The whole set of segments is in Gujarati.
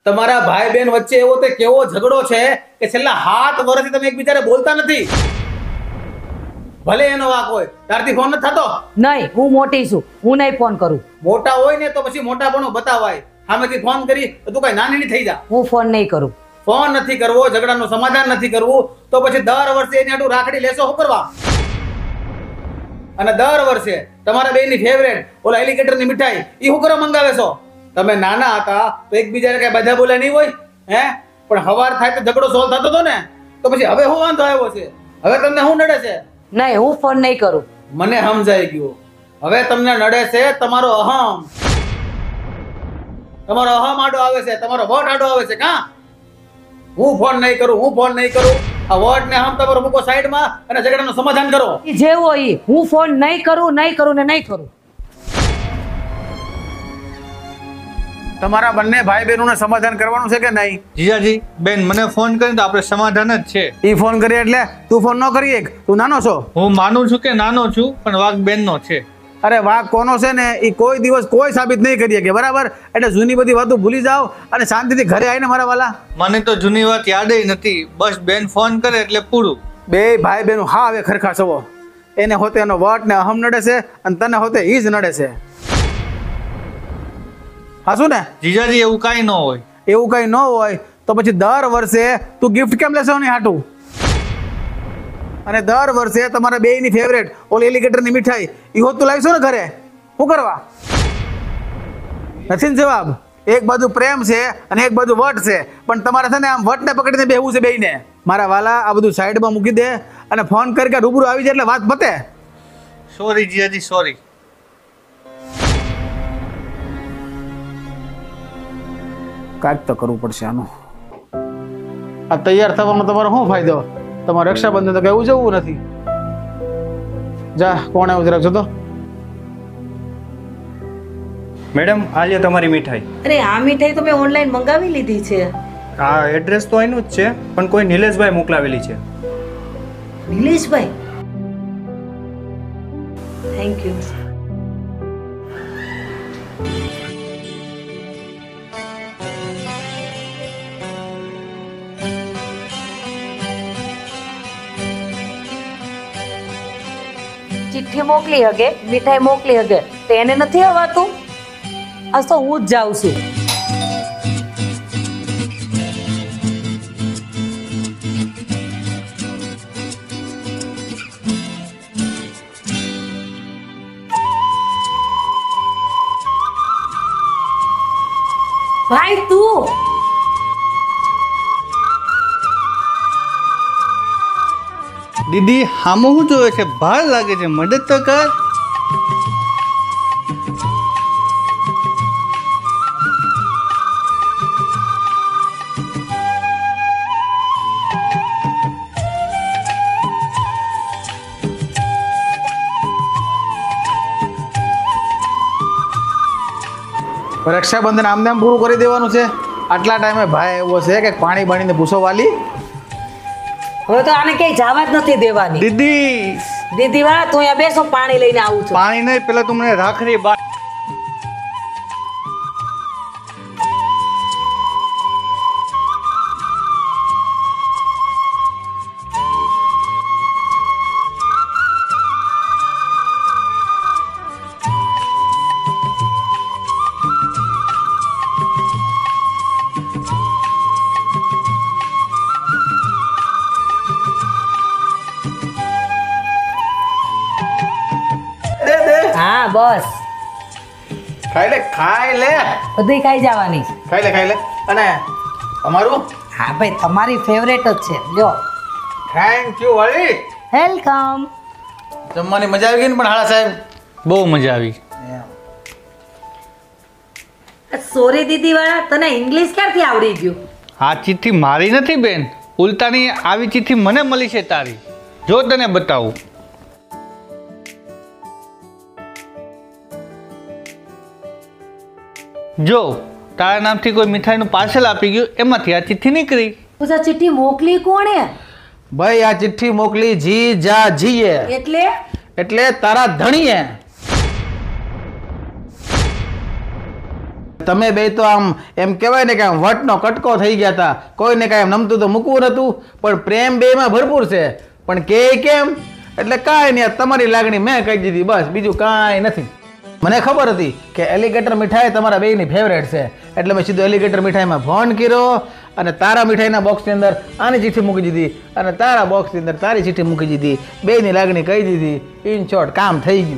તમારા ભાઈ બહેન વચ્ચે એવો તે કેવો ઝઘડો છે કે છેલ્લા 7 વર્ષથી તમે એકબીજાને બોલતા નથી. ભલે એનો વાંક હોય, તારથી ફોન નથી થતો. નહીં, હું મોટી છું, હું નહીં ફોન કરું. મોટા હોય ને તો પછી મોટાપણું બતાવાય. સામેથી ફોન કરી તો તું કઈ નાની નહીં થઈ જા. હું ફોન નહીં કરું. ફોન નથી કરવો, ઝઘડાનું સમાધાન નથી કરવું, તો પછી દર વર્ષે એની આટલું રાખડી લેશો શું કરવા? અને દર વર્ષે તમારા બેની ફેવરેટ ઓલા એલિગેટરની મીઠાઈ ઈ શું કરવા મંગાવે છો? તમે નાના હતા તો એકબીજાને કઈ બધા બોલ્યા નહીં હોય હે? પણ હવાર થાય તો ઝઘડો સોલ્વ થતો હતો ને, તો પછી હવે શું વાંધો આવ્યો છે? હવે તમને શું નડે છે? નહીં, હું ફોન નહીં કરું. મને સમજાઈ ગયું. હવે તમને નડે છે તમારો અહમ. તમારો અહમ આડો આવે છે, તમારો વોટ આડો આવે છે. કા હું ફોન નહીં કરું, હું ફોન નહીં કરું. આ વોટ ને હમ તમારો મૂકો સાઈડમાં અને ઝઘડાનું સમાધાન કરો. ઈ જેવો ઈ, હું ફોન નહીં કરું, નહીં કરું ને નહીં કરું. તમારા બંને ભાઈ બહેનોને સમાધાન કરવાનું છે કે નહીં? જીજાજી બેન મને ફોન કરીને તો આપણે સમાધાન જ છે. ઈ ફોન કરી એટલે તું ફોન ન કરી એક? તું નાનો છો? હું માનું છું કે નાનો છું, પણ વાક બેનનો છે. અરે વાક કોનો છે ને એ કોઈ દિવસ કોઈ સાબિત નહીં કરી શકે, બરાબર? એટલે જૂની બધી વાતો ભૂલી જાઓ અને શાંતિથી ઘરે આવીને મારા વાલા. મને તો જૂની વાત યાદ નથી, બસ બેન ફોન કરે એટલે પૂરું. બે ભાઈ બહેનો હા હવે ખરખા સવો. એને હોતે એનો વટ ને અહમ નડે છે અને તને હોતે ઈ જ નડે છે. હાશું ને? જીજાજી એવું કાંઈ ન હોય. એવું કઈ ન હોય તો પછી દર વર્ષે તું ગિફ્ટ કેમ લેશો નહીં હાટું? અને દર વર્ષે તમારા બેયની ફેવરેટ ઓલી એલિગેટરની મીઠાઈ ઈ હોત તું લાવીશો ને ઘરે? શું કરવા? નથી ને જવાબ? એક બાજુ પ્રેમ છે અને એક બાજુ વટ છે, પણ તમારે છે ને આમ વટને પકડીને બેહવું છે બેયને. મારા વાલા આ બધું સાઈડમાં મૂકી દે અને ફોન કરી કે રૂબરૂ આવી જાય એટલે વાત પતે. સોરી જીજાજી, સોરી. કાંઈક તો કરવું પડશે આનું. આ તૈયાર થવાનો તમારો શું ફાયદો? તમારે રક્ષાબંધન તો કઈ ઉજવવું નથી. જા કોણ આવ્યું જરાક જો તો. મેડમ આ લ્યો તમારી મીઠાઈ. અરે આ મીઠાઈ તો મેં ઓનલાઈન મંગાવી લીધી છે. આ એડ્રેસ તો એનું જ છે, પણ કોઈ નિલેશભાઈ મોકલાવેલી છે. નિલેશભાઈ, થેન્ક યુ. ચિઠ્ઠી મોકલી હગે, મીઠાઈ મોકલી હગે, તો એને નથી હવાતું? આ તો હું જ જાઉં છું. ભાઈ તું દીદી હામો શું જોવે છે? ભાર લાગે છે, મદદ તો કર. રક્ષાબંધન આમને આમ પૂરું કરી દેવાનું છે? આટલા ટાઈમે ભાઈ એવો છે કે પાણી બાણીને પૂછો વાલી. હવે તો આને ક્યાંય જવા જ નથી દેવાની. દીદી દીદી વાળા તું અહીંયા બેસો, પાણી લઈને આવું છું. પાણી નહીં, પેલા તું મને રાખડી બાંધ. હા બસ, ખાઈ લે ખાઈ લે બધી ખાઈ જવાની. ખાઈ લે ખાઈ લે. અને અમારું હા ભાઈ, તમારી ફેવરેટ જ છે. લ્યો. થેન્ક યુ વાલી. વેલકમ. જમવાની મજા આવી ગઈ ને? પણ હાલા સાહેબ બહુ મજા આવી. સોરી દીદી વાળા, તને ઇંગ્લિશ ક્યારથી આવડી ગયું? આ ચિઠ્ઠી મારી નથી બેન, ઉલટાની આવી ચિઠ્ઠી મને મળી છે તારી. જો તને બતાવું. જો તારા નામથી કોઈ મીઠાઈનું પાર્સલ આપી ગયું, એમાંથી આ ચિઠ્ઠી નીકળી. પૂછા ચિઠ્ઠી મોકલી કોણે? ભાઈ આ ચિઠ્ઠી મોકલી જી જા જીએ, એટલે તારા ધણીએ. તમે બે તો આમ એમ કહેવાય ને કે આમ વટનો કટકો થઈ ગયા હતા. કોઈને કાંઈ એમ નમતું તો મૂકવું નતું, પણ પ્રેમ બેમાં ભરપૂર છે. પણ કે કેમ? એટલે કાંઈ નહીં, આ તમારી લાગણી મેં કહી દીધી, બસ બીજું કાંઈ નથી. મને ખબર હતી કે એલિગેટર મીઠાઈ તમારા બેયની ફેવરેટ છે, એટલે મેં સીધો એલિગેટર મીઠાઈમાં ફોન કર્યો અને તારા મીઠાઈના બોક્સની અંદર આની ચિઠ્ઠી મૂકી દીધી અને તારા બોક્સની અંદર તારી ચિઠ્ઠી મૂકી દીધી. બેયની લાગણી કહી દીધી. ઇન શોર્ટ કામ થઈ ગયું.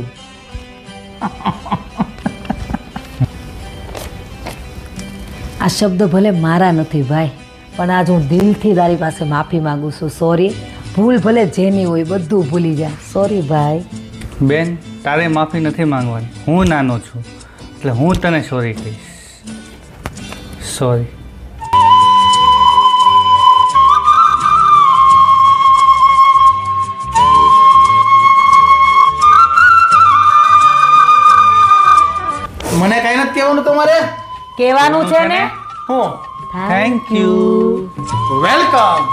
આ શબ્દ ભલે મારા નથી ભાઈ, પણ આજ હું દિલથી તારી પાસે માફી માંગુ છું. સોરી. ભૂલ ભલે જેની હોય બધું ભૂલી જા. સોરી ભાઈ. બેન, તારે માફી નથી માંગવાની. હું નાનો છું એટલે હું તને સોરી કહીશ. સોરી. મને કાંઈ નથી કહેવાનું તમારે? કહેવાનું છે ને? હું થેન્ક યુ. વેલકમ.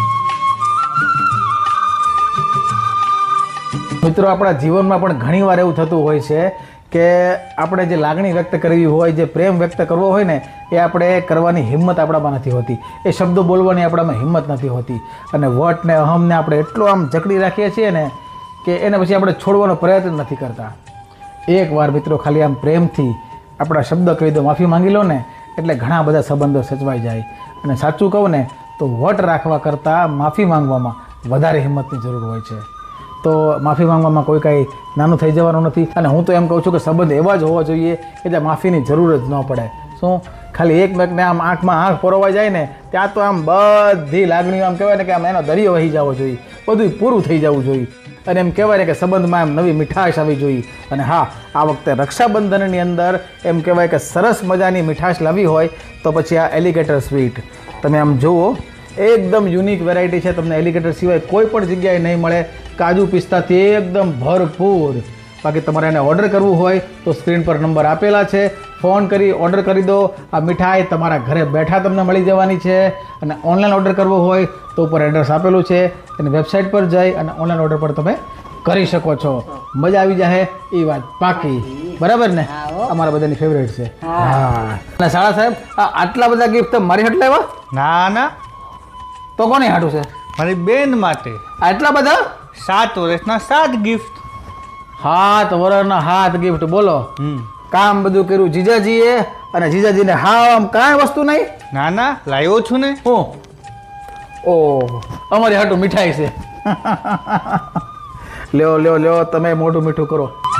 મિત્રો, આપણા જીવનમાં પણ ઘણીવાર એવું થતું હોય છે કે આપણે જે લાગણી વ્યક્ત કરવી હોય, જે પ્રેમ વ્યક્ત કરવો હોય ને, એ આપણે કરવાની હિંમત આપણામાં નથી હોતી. એ શબ્દો બોલવાની આપણામાં હિંમત નથી હોતી. અને વટ ને અહમને આપણે એટલો આમ જકડી રાખીએ છીએ ને કે એને પછી આપણે છોડવાનો પ્રયત્ન નથી કરતા. એકવાર મિત્રો ખાલી આમ પ્રેમથી આપણા શબ્દ કહી દો, માફી માંગી લો ને, એટલે ઘણા બધા સંબંધો સચવાઈ જાય. અને સાચું કહું ને તો વટ રાખવા કરતાં માફી માંગવામાં વધારે હિંમતની જરૂર હોય છે. તો માફી માંગવામાં કોઈ કાંઈ નાનું થઈ જવાનું નથી. અને હું તો એમ કહું છું કે સંબંધ એવા જ હોવા જોઈએ કે જ્યાં માફીની જરૂર જ ન પડે. શું ખાલી એકમેકને આમ આંખમાં આંખ પરોવાઈ જાય ને ત્યાં તો આમ બધી લાગણીઓ આમ કહેવાય ને કે આમ એનો દરિયો વહી જવો જોઈએ, બધું પૂરું થઈ જવું જોઈએ. અને એમ કહેવાય ને કે સંબંધમાં એમ નવી મીઠાશ આવી જોઈએ. અને હા, આ વખતે રક્ષાબંધનની અંદર એમ કહેવાય કે સરસ મજાની મીઠાશ લાવી હોય તો પછી આ એલિગેટર સ્વીટ તમે આમ જુઓ, એકદમ યુનિક વેરાયટી છે. તમને એલિગેટર સિવાય કોઈ પણ જગ્યાએ નહીં મળે. કાજુ પિસ્તાથી એકદમ ભરપૂર. બાકી તમારે એને ઓર્ડર કરવું હોય તો સ્ક્રીન પર નંબર આપેલા છે, ફોન કરી ઓર્ડર કરી દો. આ મીઠાઈ તમારા ઘરે બેઠા તમને મળી જવાની છે. અને ઓનલાઈન ઓર્ડર કરવો હોય તો ઉપર એડ્રેસ આપેલું છે, એની વેબસાઇટ પર જઈ અને ઓનલાઈન ઓર્ડર પણ તમે કરી શકો છો. મજા આવી જાય એ વાત પાકી. બરાબર ને? અમારા બધાની ફેવરેટ છે. હા. અને શાળા સાહેબ, આટલા બધા ગિફ્ટ મારી હાટ લાવ્યા? ના ના, તો કોની હાટું છે? મારી બેન માટે. આટલા બધા? 7 વર્ષના 7 ગિફ્ટ. 7 વર્ષના 7 ગિફ્ટ. બોલો, કામ બધું કર્યું જીજાજીએ, અને જીજાજીને હા આમ કાંઈ વસ્તુ નહીં? ના ના, લાવ્યો છું ને. હું ઓહ, અમારી હાટું મીઠાઈ છે. લ્યો લ્યો લ્યો, તમે મોઢું મીઠું કરો.